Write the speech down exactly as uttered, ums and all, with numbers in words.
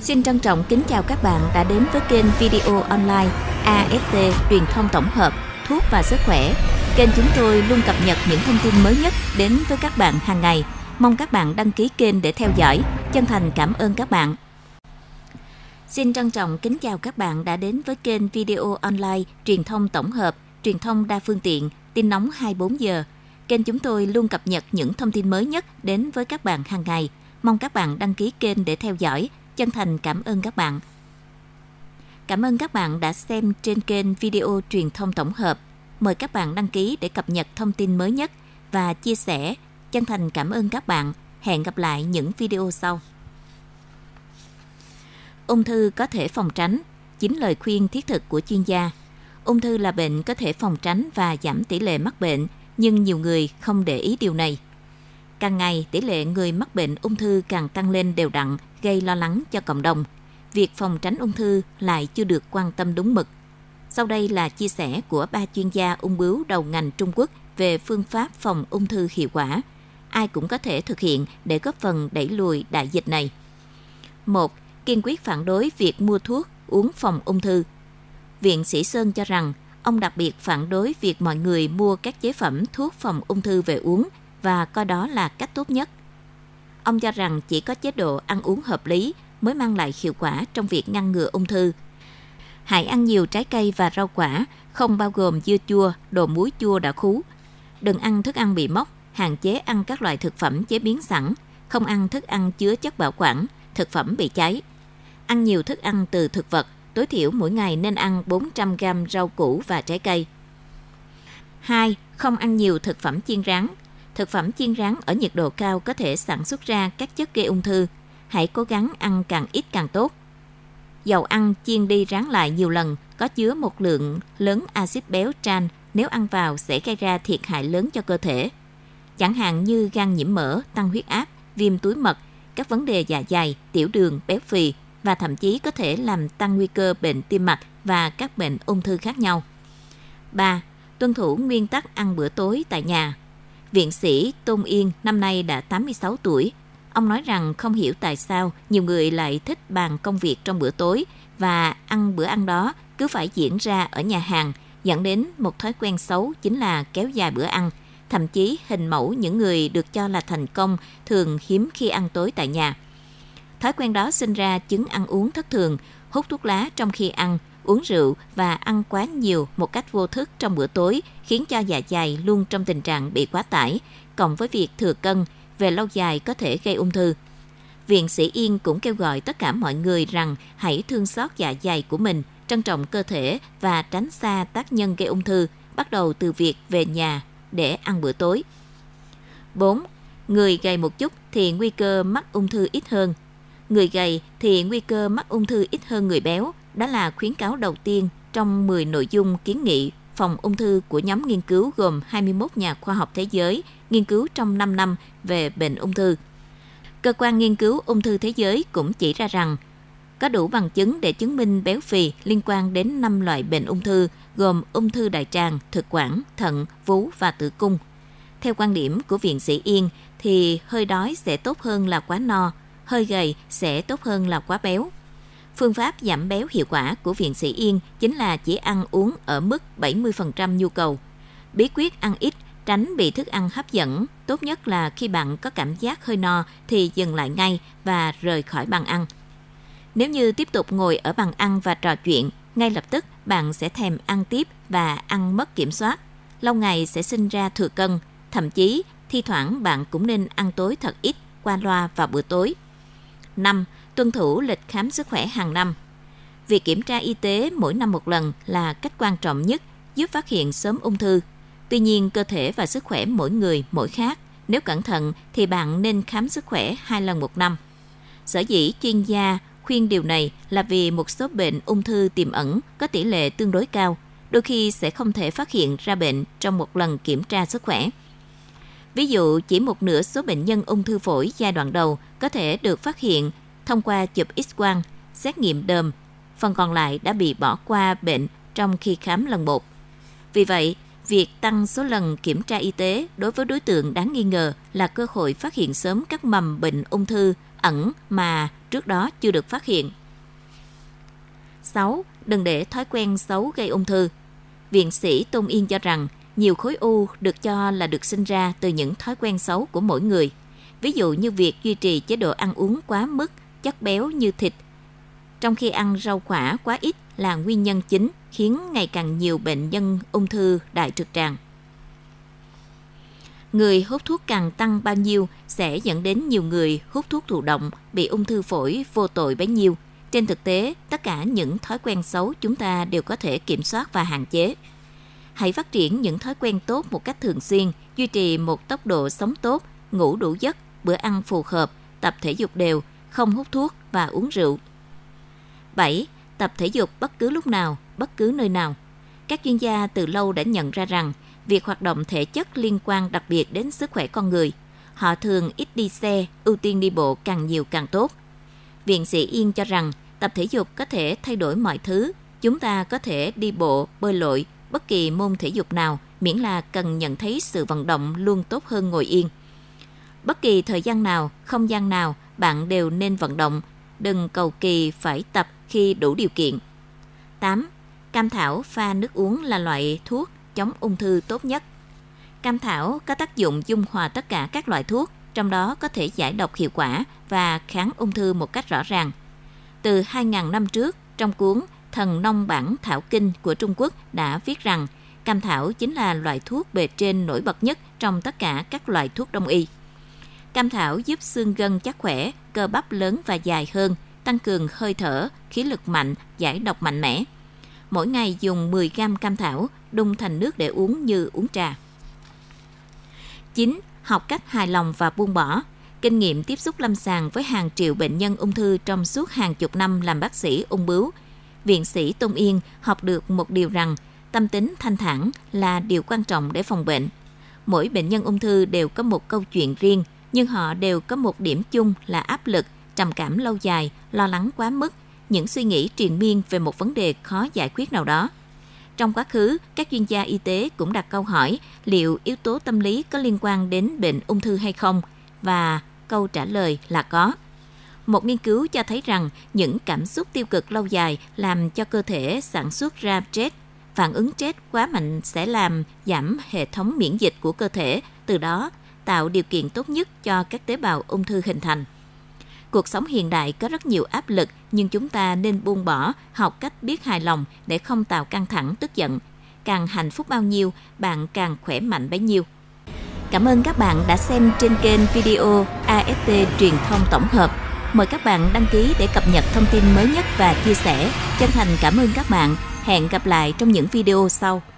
Xin trân trọng kính chào các bạn đã đến với kênh video online a ét tê truyền thông tổng hợp thuốc và sức khỏe. Kênh chúng tôi luôn cập nhật những thông tin mới nhất đến với các bạn hàng ngày. Mong các bạn đăng ký kênh để theo dõi. Chân thành cảm ơn các bạn. Xin trân trọng kính chào các bạn đã đến với kênh video online truyền thông tổng hợp, truyền thông đa phương tiện, tin nóng hai mươi bốn giờ. Kênh chúng tôi luôn cập nhật những thông tin mới nhất đến với các bạn hàng ngày. Mong các bạn đăng ký kênh để theo dõi. Chân thành cảm ơn các bạn. Cảm ơn các bạn đã xem trên kênh video truyền thông tổng hợp. Mời các bạn đăng ký để cập nhật thông tin mới nhất và chia sẻ. Chân thành cảm ơn các bạn. Hẹn gặp lại những video sau. Ung thư có thể phòng tránh. Chính lời khuyên thiết thực của chuyên gia. Ung thư là bệnh có thể phòng tránh và giảm tỷ lệ mắc bệnh, nhưng nhiều người không để ý điều này. Càng ngày, tỷ lệ người mắc bệnh ung thư càng tăng lên đều đặn, gây lo lắng cho cộng đồng. Việc phòng tránh ung thư lại chưa được quan tâm đúng mực. Sau đây là chia sẻ của ba chuyên gia ung bướu đầu ngành Trung Quốc về phương pháp phòng ung thư hiệu quả. Ai cũng có thể thực hiện để góp phần đẩy lùi đại dịch này. một. Kiên quyết phản đối việc mua thuốc, uống phòng ung thư. Viện Sĩ Sơn cho rằng, ông đặc biệt phản đối việc mọi người mua các chế phẩm thuốc phòng ung thư về uống và coi đó là cách tốt nhất. Ông cho rằng chỉ có chế độ ăn uống hợp lý mới mang lại hiệu quả trong việc ngăn ngừa ung thư. Hãy ăn nhiều trái cây và rau quả, không bao gồm dưa chua, đồ muối chua đã khú. Đừng ăn thức ăn bị mốc, hạn chế ăn các loại thực phẩm chế biến sẵn, không ăn thức ăn chứa chất bảo quản, thực phẩm bị cháy. Ăn nhiều thức ăn từ thực vật, tối thiểu mỗi ngày nên ăn bốn trăm gam rau củ và trái cây. hai. Không ăn nhiều thực phẩm chiên rán. Thực phẩm chiên rán ở nhiệt độ cao có thể sản xuất ra các chất gây ung thư. Hãy cố gắng ăn càng ít càng tốt. Dầu ăn chiên đi rán lại nhiều lần có chứa một lượng lớn axit béo trans, nếu ăn vào sẽ gây ra thiệt hại lớn cho cơ thể. Chẳng hạn như gan nhiễm mỡ, tăng huyết áp, viêm túi mật, các vấn đề dạ dày, tiểu đường, béo phì và thậm chí có thể làm tăng nguy cơ bệnh tim mạch và các bệnh ung thư khác nhau. ba. Tuân thủ nguyên tắc ăn bữa tối tại nhà. Viện sĩ Tôn Yên năm nay đã tám mươi sáu tuổi. Ông nói rằng không hiểu tại sao nhiều người lại thích bàn công việc trong bữa tối và ăn bữa ăn đó cứ phải diễn ra ở nhà hàng, dẫn đến một thói quen xấu chính là kéo dài bữa ăn. Thậm chí hình mẫu những người được cho là thành công thường hiếm khi ăn tối tại nhà. Thói quen đó sinh ra chứng ăn uống thất thường, hút thuốc lá trong khi ăn, uống rượu và ăn quá nhiều một cách vô thức trong bữa tối khiến cho dạ dày luôn trong tình trạng bị quá tải, cộng với việc thừa cân, về lâu dài có thể gây ung thư. Viện Sĩ Yên cũng kêu gọi tất cả mọi người rằng hãy thương xót dạ dày của mình, trân trọng cơ thể và tránh xa tác nhân gây ung thư, bắt đầu từ việc về nhà để ăn bữa tối. bốn. Người gầy một chút thì nguy cơ mắc ung thư ít hơn. Người gầy thì nguy cơ mắc ung thư ít hơn người béo. Đó là khuyến cáo đầu tiên trong mười nội dung kiến nghị phòng ung thư của nhóm nghiên cứu gồm hai mươi mốt nhà khoa học thế giới nghiên cứu trong năm năm về bệnh ung thư. Cơ quan nghiên cứu ung thư thế giới cũng chỉ ra rằng có đủ bằng chứng để chứng minh béo phì liên quan đến năm loại bệnh ung thư gồm ung thư đại tràng, thực quản, thận, vú và tử cung. Theo quan điểm của Viện Sĩ Yên thì hơi đói sẽ tốt hơn là quá no, hơi gầy sẽ tốt hơn là quá béo. Phương pháp giảm béo hiệu quả của Viện Sĩ Yên chính là chỉ ăn uống ở mức bảy mươi phần trăm nhu cầu. Bí quyết ăn ít, tránh bị thức ăn hấp dẫn. Tốt nhất là khi bạn có cảm giác hơi no thì dừng lại ngay và rời khỏi bàn ăn. Nếu như tiếp tục ngồi ở bàn ăn và trò chuyện, ngay lập tức bạn sẽ thèm ăn tiếp và ăn mất kiểm soát. Lâu ngày sẽ sinh ra thừa cân. Thậm chí, thi thoảng bạn cũng nên ăn tối thật ít, qua loa vào bữa tối. năm. Tuân thủ lịch khám sức khỏe hàng năm. Việc kiểm tra y tế mỗi năm một lần là cách quan trọng nhất giúp phát hiện sớm ung thư. Tuy nhiên, cơ thể và sức khỏe mỗi người mỗi khác. Nếu cẩn thận thì bạn nên khám sức khỏe hai lần một năm. Sở dĩ chuyên gia khuyên điều này là vì một số bệnh ung thư tiềm ẩn có tỷ lệ tương đối cao, đôi khi sẽ không thể phát hiện ra bệnh trong một lần kiểm tra sức khỏe. Ví dụ, chỉ một nửa số bệnh nhân ung thư phổi giai đoạn đầu có thể được phát hiện thông qua chụp X-quang, xét nghiệm đờm, phần còn lại đã bị bỏ qua bệnh trong khi khám lần một. Vì vậy, việc tăng số lần kiểm tra y tế đối với đối tượng đáng nghi ngờ là cơ hội phát hiện sớm các mầm bệnh ung thư ẩn mà trước đó chưa được phát hiện. sáu. Đừng để thói quen xấu gây ung thư. Viện sĩ Tôn Yên cho rằng nhiều khối u được cho là được sinh ra từ những thói quen xấu của mỗi người. Ví dụ như việc duy trì chế độ ăn uống quá mức chất béo như thịt, trong khi ăn rau quả quá ít là nguyên nhân chính khiến ngày càng nhiều bệnh nhân ung thư đại trực tràng. Người hút thuốc càng tăng bao nhiêu sẽ dẫn đến nhiều người hút thuốc thụ động bị ung thư phổi vô tội bấy nhiêu. Trên thực tế, tất cả những thói quen xấu chúng ta đều có thể kiểm soát và hạn chế. Hãy phát triển những thói quen tốt một cách thường xuyên, duy trì một tốc độ sống tốt, ngủ đủ giấc, bữa ăn phù hợp, tập thể dục đều, không hút thuốc và uống rượu. bảy. Tập thể dục bất cứ lúc nào, bất cứ nơi nào. Các chuyên gia từ lâu đã nhận ra rằng việc hoạt động thể chất liên quan đặc biệt đến sức khỏe con người. Họ thường ít đi xe, ưu tiên đi bộ càng nhiều càng tốt. Viện sĩ Yên cho rằng tập thể dục có thể thay đổi mọi thứ. Chúng ta có thể đi bộ, bơi lội, bất kỳ môn thể dục nào, miễn là cần nhận thấy sự vận động luôn tốt hơn ngồi yên. Bất kỳ thời gian nào, không gian nào, bạn đều nên vận động. Đừng cầu kỳ phải tập khi đủ điều kiện. tám. Cam thảo pha nước uống là loại thuốc chống ung thư tốt nhất. Cam thảo có tác dụng dung hòa tất cả các loại thuốc, trong đó có thể giải độc hiệu quả và kháng ung thư một cách rõ ràng. Từ hai nghìn năm trước, trong cuốn Thần Nông Bản Thảo Kinh của Trung Quốc đã viết rằng cam thảo chính là loại thuốc bề trên nổi bật nhất trong tất cả các loại thuốc đông y. Cam thảo giúp xương gân chắc khỏe, cơ bắp lớn và dài hơn, tăng cường hơi thở, khí lực mạnh, giải độc mạnh mẽ. Mỗi ngày dùng mười gam cam thảo, đun thành nước để uống như uống trà. chín. Học cách hài lòng và buông bỏ. Kinh nghiệm tiếp xúc lâm sàng với hàng triệu bệnh nhân ung thư trong suốt hàng chục năm làm bác sĩ ung bướu. Viện sĩ Tôn Yên học được một điều rằng tâm tính thanh thản là điều quan trọng để phòng bệnh. Mỗi bệnh nhân ung thư đều có một câu chuyện riêng, nhưng họ đều có một điểm chung là áp lực, trầm cảm lâu dài, lo lắng quá mức, những suy nghĩ triền miên về một vấn đề khó giải quyết nào đó. Trong quá khứ, các chuyên gia y tế cũng đặt câu hỏi liệu yếu tố tâm lý có liên quan đến bệnh ung thư hay không, và câu trả lời là có. Một nghiên cứu cho thấy rằng những cảm xúc tiêu cực lâu dài làm cho cơ thể sản xuất ra stress. Phản ứng stress quá mạnh sẽ làm giảm hệ thống miễn dịch của cơ thể, từ đó tạo điều kiện tốt nhất cho các tế bào ung thư hình thành. Cuộc sống hiện đại có rất nhiều áp lực, nhưng chúng ta nên buông bỏ, học cách biết hài lòng để không tạo căng thẳng, tức giận. Càng hạnh phúc bao nhiêu, bạn càng khỏe mạnh bấy nhiêu. Cảm ơn các bạn đã xem trên kênh video a ét tê Truyền thông Tổng hợp. Mời các bạn đăng ký để cập nhật thông tin mới nhất và chia sẻ. Chân thành cảm ơn các bạn. Hẹn gặp lại trong những video sau.